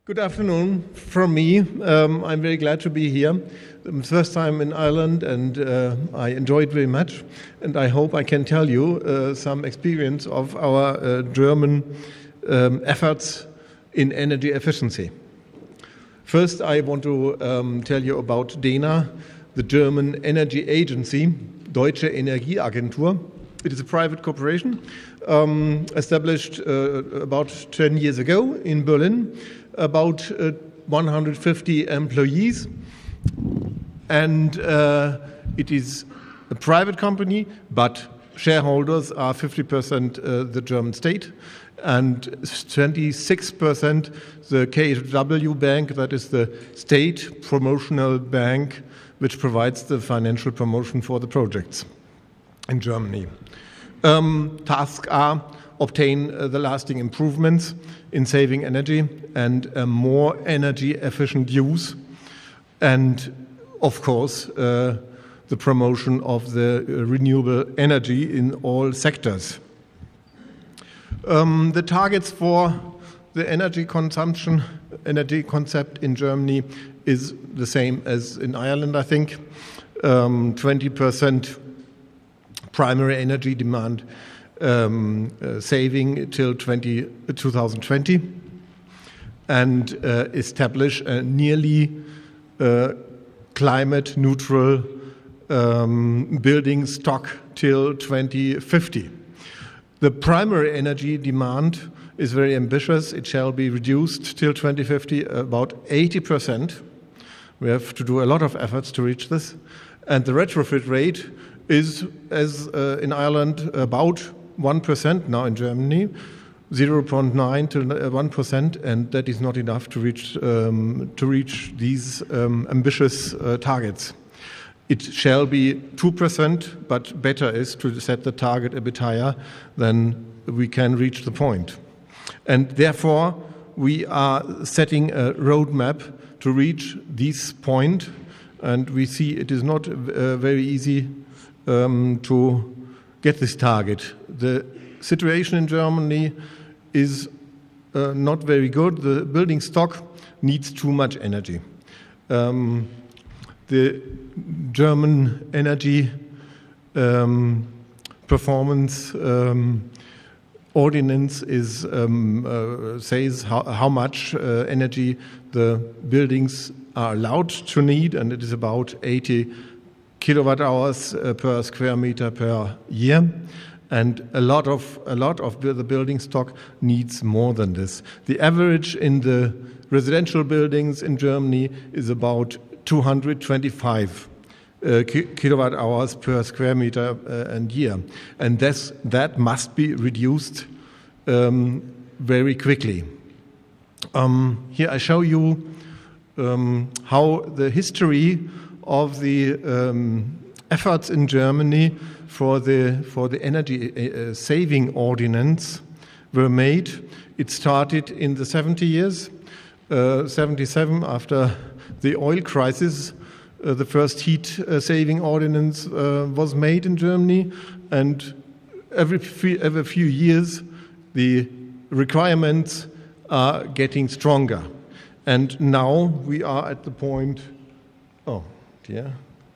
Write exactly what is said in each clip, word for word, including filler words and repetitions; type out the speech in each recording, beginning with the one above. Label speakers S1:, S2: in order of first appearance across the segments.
S1: Good afternoon from me. Um, I'm very glad to be here. It's the first time in Ireland, and uh, I enjoyed very much. And I hope I can tell you uh, some experience of our uh, German um, efforts in energy efficiency. First, I want to um, tell you about D E N A, the German energy agency, Deutsche Energieagentur. It is a private corporation um, established uh, about ten years ago in Berlin. About uh, one hundred fifty employees, and uh, it is a private company, but shareholders are fifty percent uh, the German state and twenty-six percent the K f W bank, that is the state promotional bank which provides the financial promotion for the projects in Germany. Um, tasks are obtain uh, the lasting improvements in saving energy and a more energy efficient use, and of course uh, the promotion of the uh, renewable energy in all sectors. Um, the targets for the energy consumption, energy concept in Germany is the same as in Ireland, I think. Um, twenty percent primary energy demand Um, uh, saving till twenty twenty, and uh, establish a nearly uh, climate neutral um, building stock till twenty fifty. The primary energy demand is very ambitious. It shall be reduced till twenty fifty about eighty percent. We have to do a lot of efforts to reach this. And the retrofit rate is, as uh, in Ireland, about one percent now in Germany, zero point nine to one percent, and that is not enough to reach um, to reach these um, ambitious uh, targets. It shall be two percent, but better is to set the target a bit higher, then we can reach the point. And therefore, we are setting a roadmap to reach this point, and we see it is not uh, very easy um, to get this target. The situation in Germany is uh, not very good. The building stock needs too much energy. Um, the German energy um, performance um, ordinance is um, uh, says how, how much uh, energy the buildings are allowed to need, and it is about eighty kilowatt hours uh, per square meter per year, and a lot of a lot of the building stock needs more than this. The average in the residential buildings in Germany is about two hundred twenty-five uh, ki kilowatt hours per square meter uh, and year, and this, that must be reduced um, very quickly. Um, here I show you um, how the history of the um, efforts in Germany for the for the energy uh, saving ordinance were made. It started in the seventy years, uh, seventy-seven, after the oil crisis. Uh, the first heat uh, saving ordinance uh, was made in Germany, and every few, every few years the requirements are getting stronger. And now we are at the point. Oh. Yeah.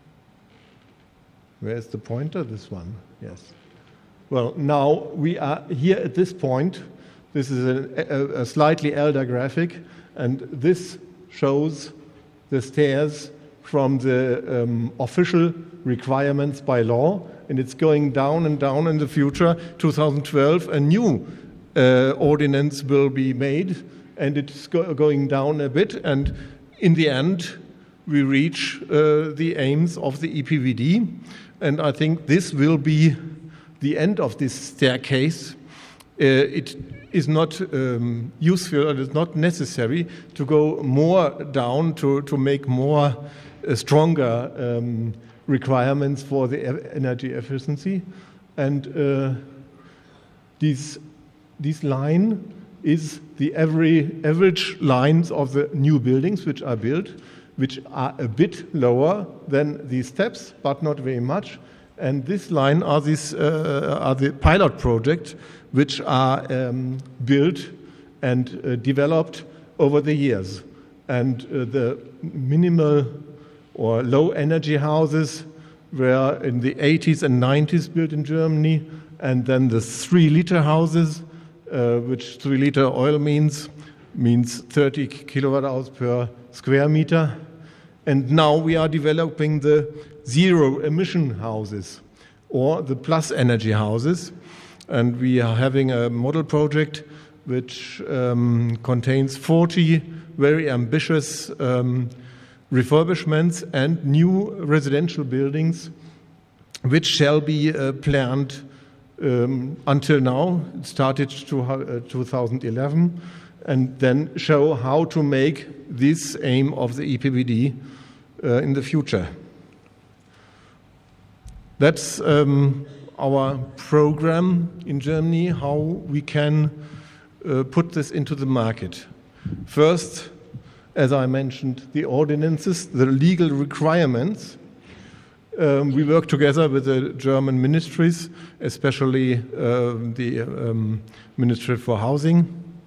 S1: Where's the pointer? This one. Yes. Well, now we are here at this point. This is a, a, a slightly elder graphic, and this shows the stairs from the um, official requirements by law, and it's going down and down in the future. two thousand twelve, a new uh, ordinance will be made, and it's go going down a bit, and in the end, we reach uh, the aims of the E P V D, and I think this will be the end of this staircase. Uh, it is not um, useful, and it's not necessary to go more down to, to make more uh, stronger um, requirements for the energy efficiency. And uh, this, this line is the every, average lines of the new buildings which are built, which are a bit lower than these steps, but not very much. And this line are, these, uh, are the pilot projects which are um, built and uh, developed over the years. And uh, the minimal or low energy houses were in the eighties and nineties built in Germany, and then the three liter houses, uh, which three liter oil means, means thirty kilowatt hours per square meter. And now we are developing the zero emission houses or the plus energy houses. And we are having a model project which um, contains forty very ambitious um, refurbishments and new residential buildings, which shall be uh, planned um, until now. It started to, uh, two thousand eleven, and then show how to make this aim of the E P B D uh, in the future. That's um, our program in Germany, how we can uh, put this into the market. First, as I mentioned, the ordinances, the legal requirements. Um, we work together with the German ministries, especially uh, the um, Ministry for Housing,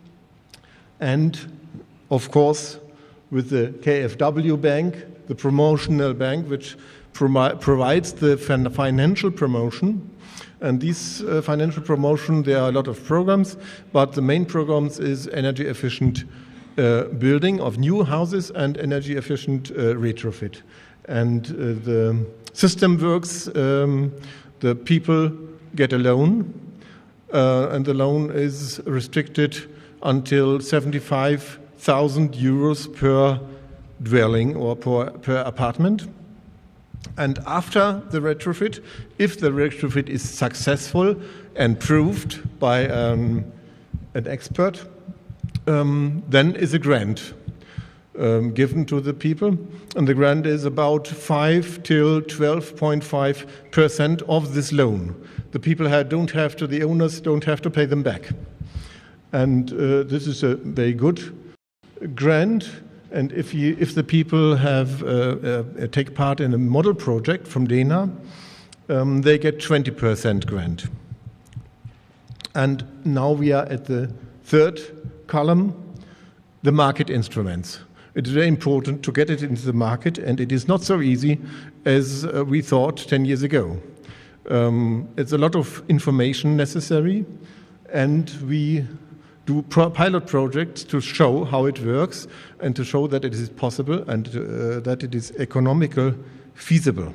S1: and of course with the K F W Bank, the promotional bank, which promi- provides the fin- financial promotion. And these uh, financial promotion, there are a lot of programs, but the main programs is energy efficient uh, building of new houses and energy efficient uh, retrofit. And uh, the system works, um, the people get a loan, uh, and the loan is restricted until seventy-five thousand euros per dwelling or per, per apartment. And after the retrofit, if the retrofit is successful and proved by um, an expert, um, then is a grant um, given to the people. And the grant is about five till twelve point five percent of this loan. The people have, don't have to, the owners don't have to pay them back. And uh, this is a very good grant. And if, you, if the people have uh, uh, take part in a model project from D E N A, um, they get twenty percent grant. And now we are at the third column, the market instruments. It is very important to get it into the market, and it is not so easy as uh, we thought ten years ago. Um, it's a lot of information necessary, and we do pro- pilot projects to show how it works and to show that it is possible and uh, that it is economical feasible.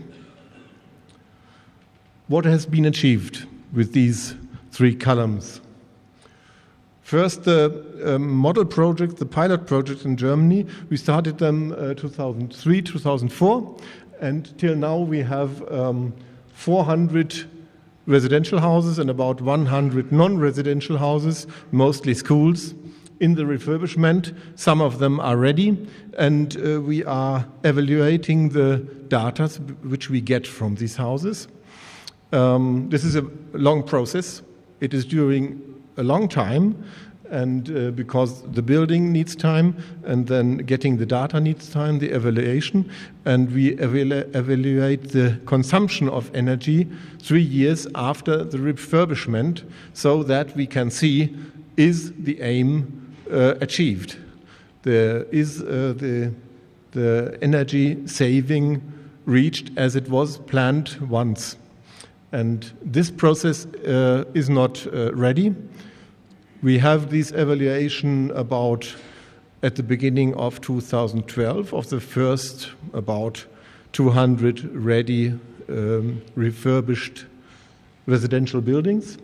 S1: What has been achieved with these three columns? First, the um, model project, the pilot project in Germany, we started them uh, two thousand three, two thousand four, and till now we have um, four hundred residential houses and about one hundred non-residential houses, mostly schools, in the refurbishment. Some of them are ready, and uh, we are evaluating the data which we get from these houses. Um, this is a long process. It is during a long time, and uh, because the building needs time, and then getting the data needs time, the evaluation, and we evalu- evaluate the consumption of energy three years after the refurbishment, so that we can see, is the aim uh, achieved? There is uh, the, the energy saving reached as it was planned once. And this process uh, is not uh, ready. We have this evaluation about at the beginning of two thousand twelve of the first about two hundred ready um, refurbished residential buildings.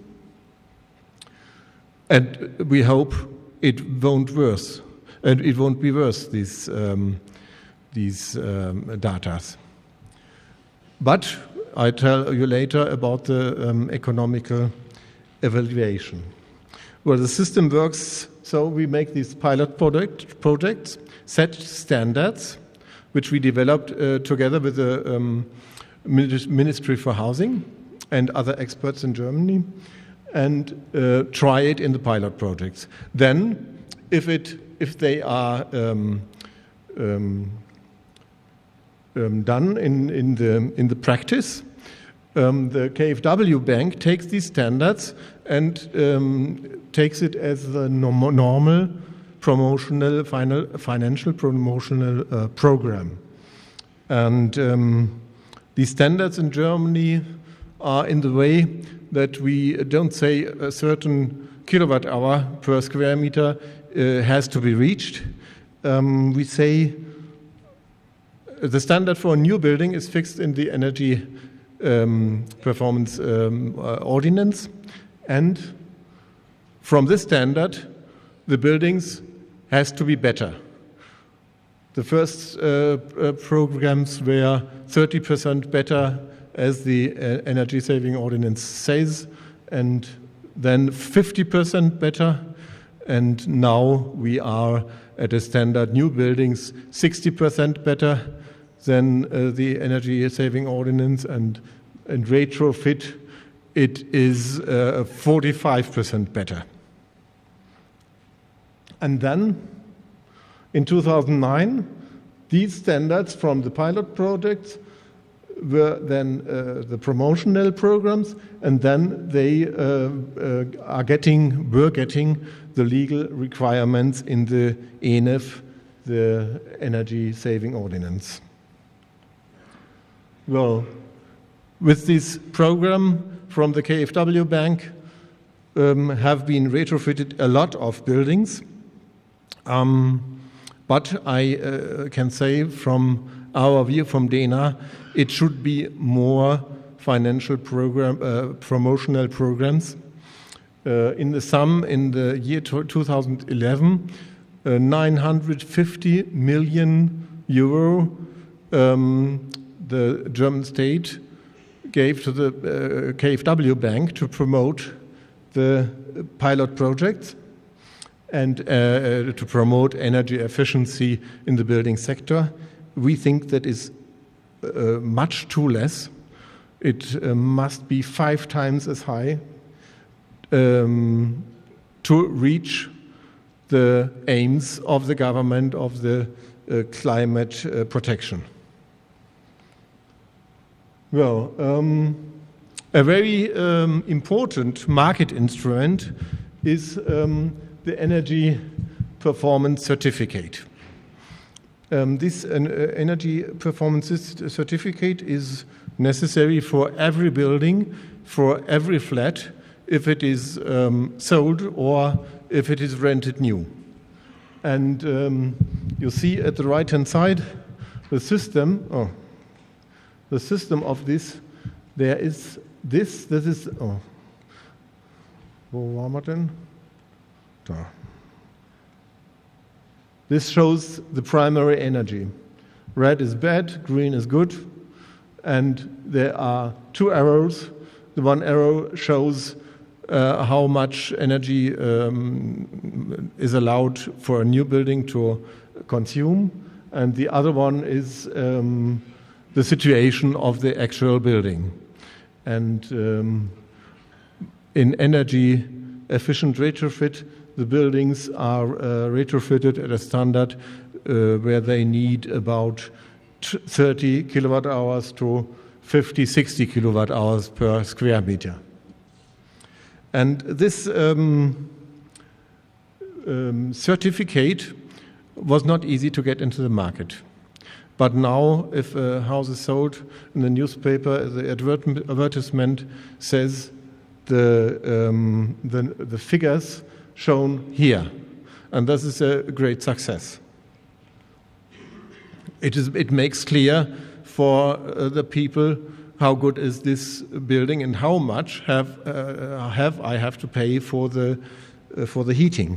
S1: And we hope it won't worse, and it won't be worse, these, um, these um, data. But I tell you later about the um, economical evaluation. Well, the system works, so we make these pilot product, projects, set standards, which we developed uh, together with the um, Ministry for Housing and other experts in Germany, and uh, try it in the pilot projects. Then, if it if they are um, um, um, done in, in the in the practice, um, the K F W Bank takes these standards and um, takes it as the norm- normal promotional, final, financial promotional uh, program. And um, the standards in Germany are in the way that we don't say a certain kilowatt hour per square meter uh, has to be reached. Um, we say the standard for a new building is fixed in the energy um, performance um, uh, ordinance, and from this standard, the buildings has to be better. The first uh, uh, programs were thirty percent better, as the uh, energy saving ordinance says, and then fifty percent better, and now we are at a standard new buildings sixty percent better than uh, the energy saving ordinance, and, and retrofit it is uh, forty-five percent better. And then in two thousand nine, these standards from the pilot projects were then uh, the promotional programs, and then they uh, uh, are getting, were getting the legal requirements in the E N E F, the Energy Saving Ordinance. Well, with this program from the K f W Bank um, have been retrofitted a lot of buildings. Um, but I uh, can say from our view, from D E N A, it should be more financial program, uh, promotional programs. Uh, in the sum, in the year two thousand eleven, uh, nine hundred fifty million euro um, the German state gave to the uh, K f W Bank to promote the pilot projects and uh, to promote energy efficiency in the building sector. We think that is uh, much too less. It uh, must be five times as high um, to reach the aims of the government of the uh, climate uh, protection. Well, um, a very um, important market instrument is um, the energy performance certificate. Um, this uh, energy performance certificate is necessary for every building, for every flat, if it is um, sold or if it is rented new. And um, you see at the right-hand side the system. Oh, the system of this. There is this. This is. Oh, wo waren wir denn? Da. This shows the primary energy. Red is bad, green is good, and there are two arrows. The one arrow shows uh, how much energy um, is allowed for a new building to consume, and the other one is um, the situation of the actual building. And um, in energy efficient retrofit, the buildings are uh, retrofitted at a standard uh, where they need about thirty kilowatt hours to fifty, sixty kilowatt hours per square meter. And this um, um, certificate was not easy to get into the market. But now, if a house is sold in the newspaper, the advertisement says the, um, the, the figures shown here. And this is a great success. It, is, it makes clear for uh, the people how good is this building and how much have, uh, have I have to pay for the, uh, for the heating.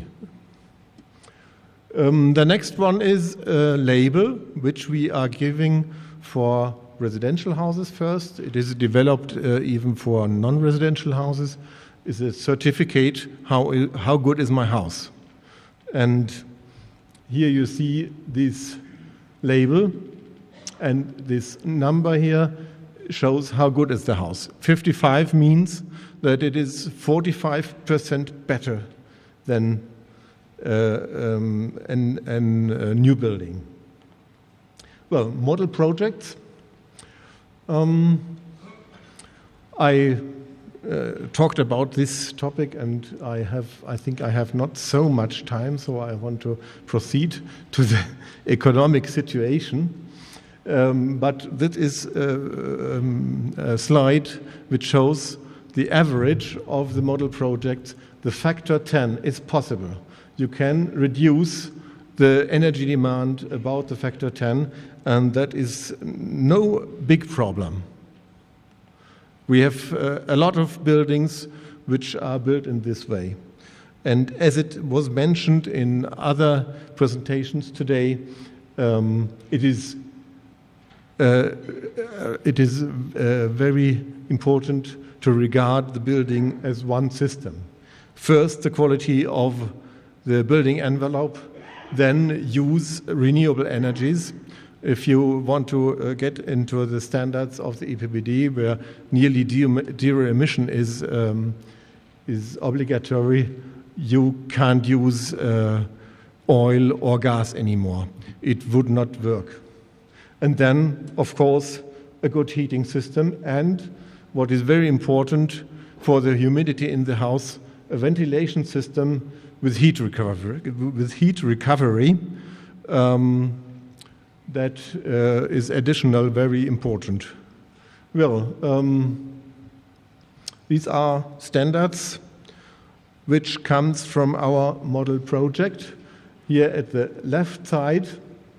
S1: Um, the next one is a label which we are giving for residential houses first. It is developed uh, even for non-residential houses. It's a certificate, how, how good is my house. And here you see this label, and this number here shows how good is the house. fifty-five means that it is forty-five percent better than uh, um, an, an, a new building. Well, model projects. Um, I uh, talked about this topic, and I have, I think I have not so much time, so I want to proceed to the economic situation. Um, but that is uh, um, a slide which shows the average of the model projects. The factor ten is possible. You can reduce the energy demand about the factor ten, and that is no big problem. We have uh, a lot of buildings which are built in this way. And as it was mentioned in other presentations today, um, it is uh, it is uh, very important to regard the building as one system. First, the quality of the building envelope, then use renewable energies. If you want to uh, get into the standards of the E P B D, where nearly zero emission is, um, is obligatory, you can't use uh, oil or gas anymore. It would not work. And then, of course, a good heating system, and what is very important for the humidity in the house, a ventilation system with heat recovery. With heat recovery, um, that uh, is additional, very important. Well, um, these are standards which comes from our model project. Here at the left side,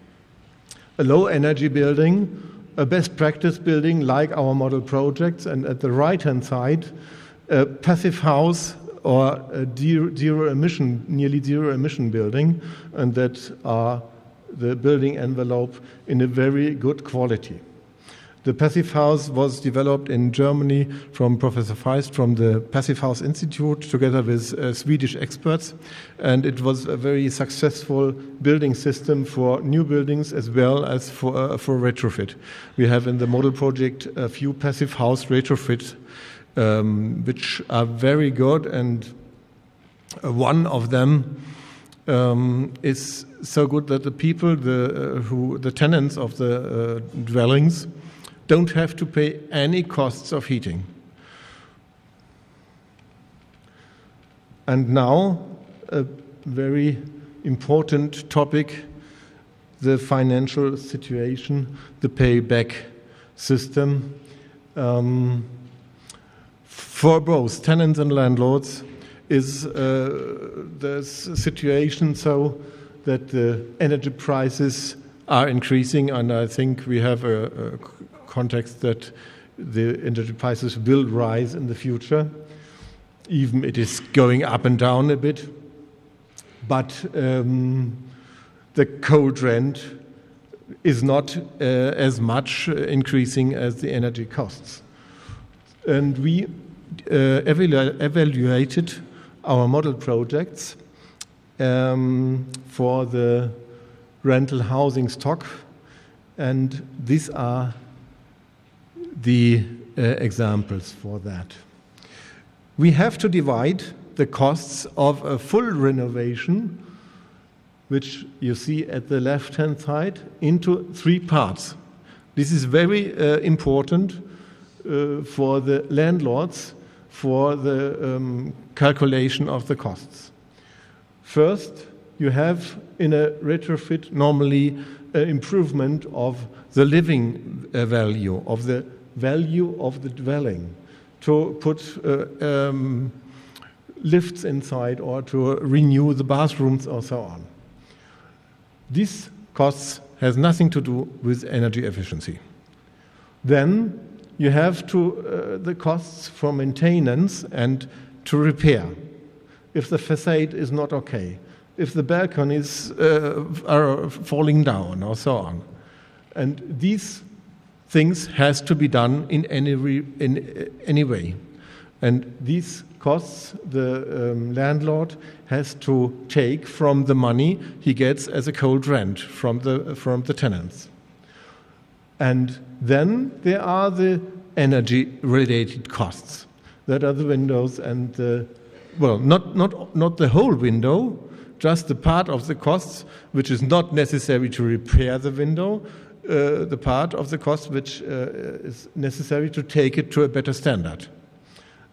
S1: a low energy building, a best practice building like our model projects, and at the right hand side, a passive house or a zero emission, nearly zero emission building, and that are the building envelope in a very good quality. The Passive House was developed in Germany from Professor Feist from the Passive House Institute together with uh, Swedish experts, and it was a very successful building system for new buildings as well as for, uh, for retrofit. We have in the model project a few Passive House retrofits um, which are very good, and uh, one of them um, is so good that the people, the, uh, who, the tenants of the uh, dwellings, don't have to pay any costs of heating. And now, a very important topic, the financial situation, the payback system. Um, for both tenants and landlords is uh, the situation so that the energy prices are increasing, and I think we have a, a context that the energy prices will rise in the future. Even it is going up and down a bit, but um, the cold rent is not uh, as much increasing as the energy costs. And we uh, evalu evaluated our model projects um, for the rental housing stock, and these are the uh, examples for that. We have to divide the costs of a full renovation, which you see at the left-hand side, into three parts. This is very uh, important uh, for the landlords for the um, calculation of the costs. First, you have in a retrofit normally an improvement of the living uh, value, of the value of the dwelling, to put uh, um, lifts inside or to renew the bathrooms or so on. These costs has nothing to do with energy efficiency. Then you have to uh, the costs for maintenance and to repair. If the facade is not okay, if the balconies uh, are falling down or so on. And these things has to be done in any, re in any way. And these costs the um, landlord has to take from the money he gets as a cold rent from the, from the tenants. And then there are the energy-related costs. That are the windows and the, well, not, not, not the whole window, just the part of the costs which is not necessary to repair the window, Uh, the part of the cost which uh, is necessary to take it to a better standard.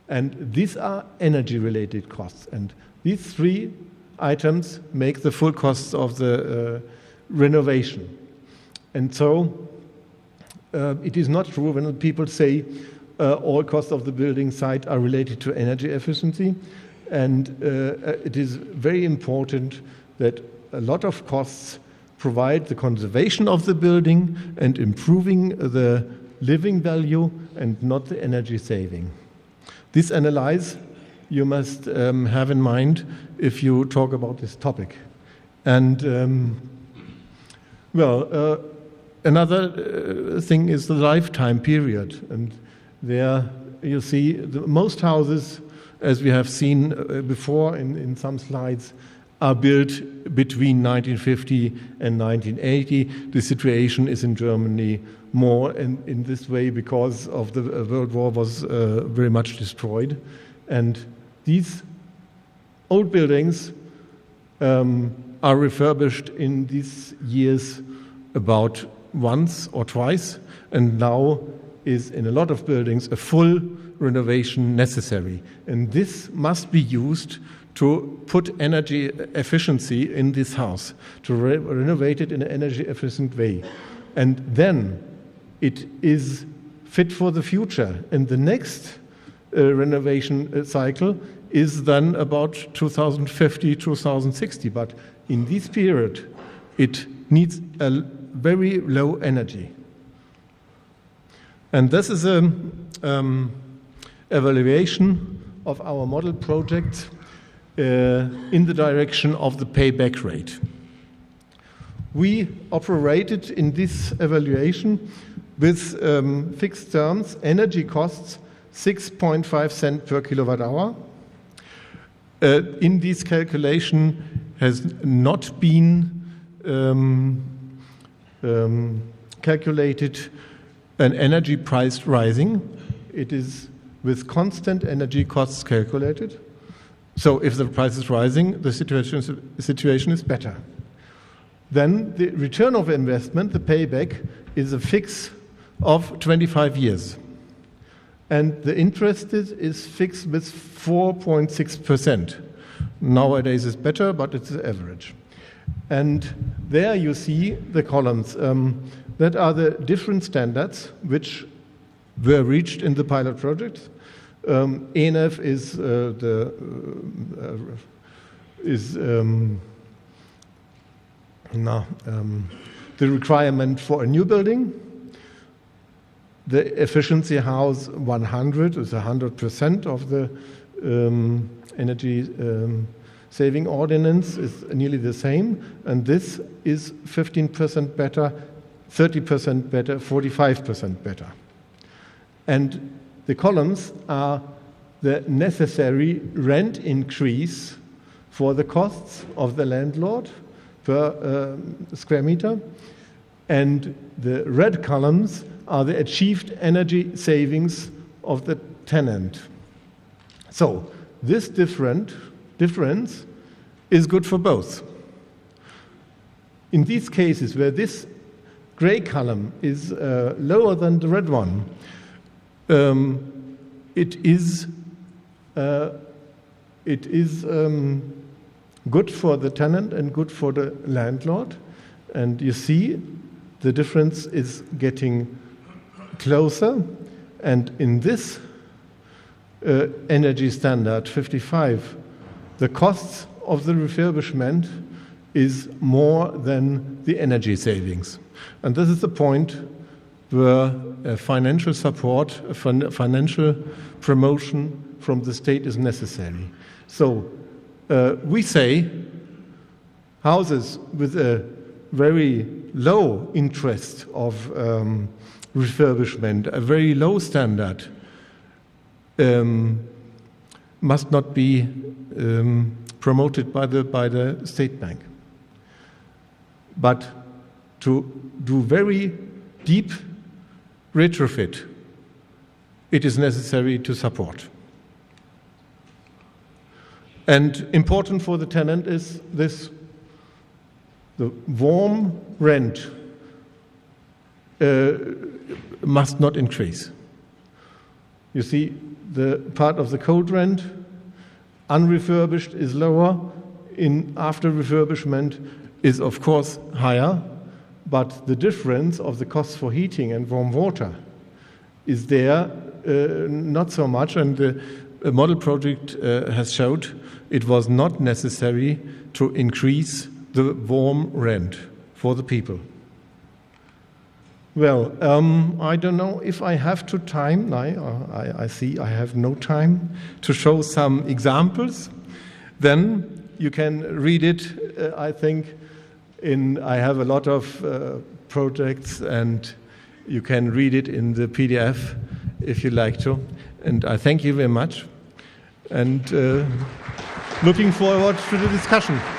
S1: And these are energy-related costs. And these three items make the full costs of the uh, renovation. And so uh, it is not true when people say uh, all costs of the building site are related to energy efficiency. And uh, it is very important that a lot of costs provide the conservation of the building and improving the living value and not the energy saving. This analysis you must um, have in mind if you talk about this topic. And um, well, uh, another uh, thing is the lifetime period. And there you see the, most houses, as we have seen uh, before in, in some slides, are built between nineteen fifty and nineteen eighty. The situation is in Germany more in, in this way because of the uh, World War was uh, very much destroyed. And these old buildings um, are refurbished in these years about once or twice, and now is in a lot of buildings a full renovation necessary. And this must be used to put energy efficiency in this house, to re renovate it in an energy efficient way. And then it is fit for the future. And the next uh, renovation cycle is then about two thousand fifty, two thousand sixty. But in this period, it needs a very low energy. And this is an um, evaluation of our model project uh, in the direction of the payback rate. We operated in this evaluation with um, fixed terms, energy costs six point five cents per kilowatt hour. Uh, in this calculation has not been um, um, calculated an energy price rising. It is with constant energy costs calculated. So if the price is rising, the situation is, the situation is better. Then the return of investment, the payback, is a fix of twenty-five years. And the interest is, is fixed with four point six percent. Nowadays it's better, but it's the average. And there you see the columns. Um, that are the different standards which were reached in the pilot project. Um, E N F is uh, the uh, is um, no, um, the requirement for a new building. The efficiency house one hundred is one hundred percent of the um, energy um, saving ordinance is nearly the same, and this is fifteen percent better, thirty percent better, forty-five percent better. And the columns are the necessary rent increase for the costs of the landlord per uh, square meter. And the red columns are the achieved energy savings of the tenant. So this different, difference is good for both. In these cases where this gray column is uh, lower than the red one, um, it is, uh, it is um, good for the tenant and good for the landlord. And you see the difference is getting closer. And in this uh, energy standard fifty-five, the costs of the refurbishment is more than the energy savings. And this is the point where a financial support, a financial promotion from the state is necessary. So uh, we say houses with a very low interest of um, refurbishment, a very low standard, um, must not be um, promoted by the, by the state bank. But to do very deep retrofit, it is necessary to support. And important for the tenant is this, the warm rent uh, must not increase. You see, the part of the cold rent, unrefurbished, is lower. In after refurbishment is, of course, higher, but the difference of the cost for heating and warm water is there uh, not so much, and the model project uh, has showed it was not necessary to increase the warm rent for the people. Well, um, I don't know if I have to time. No, I, I see I have no time to show some examples. Then you can read it, uh, I think, in, I have a lot of uh, projects, and you can read it in the P D F if you like to. And I thank you very much, and uh, looking forward to the discussion.